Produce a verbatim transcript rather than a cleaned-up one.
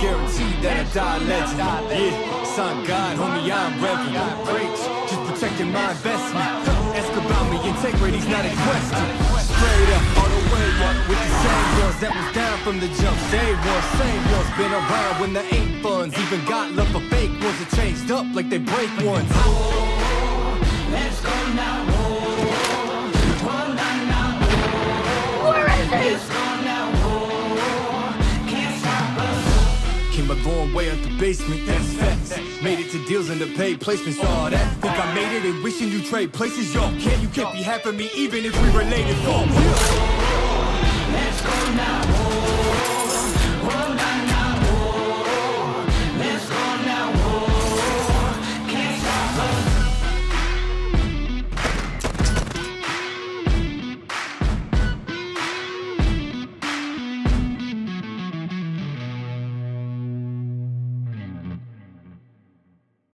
guaranteed that I die a legend. Yeah, son God, homie, I'm reverend. Preach, just protecting my investment. Ask about me, integrity's not a question. Straight up, all the way up with the same ones that was down from the jump. Day one, same ones been around when there ain't funds. Even got love for fake ones that changed up like they break ones. Let's go now. Oh, nah, nah. Where is he? Let's go now. Oh, can't stop us. Came a long way out the basement, that's facts. Made it to deals and the paid placements, all that. Think I made it and wishing you trade places, yo. Can't you can't be half of me even if we related. Fuck.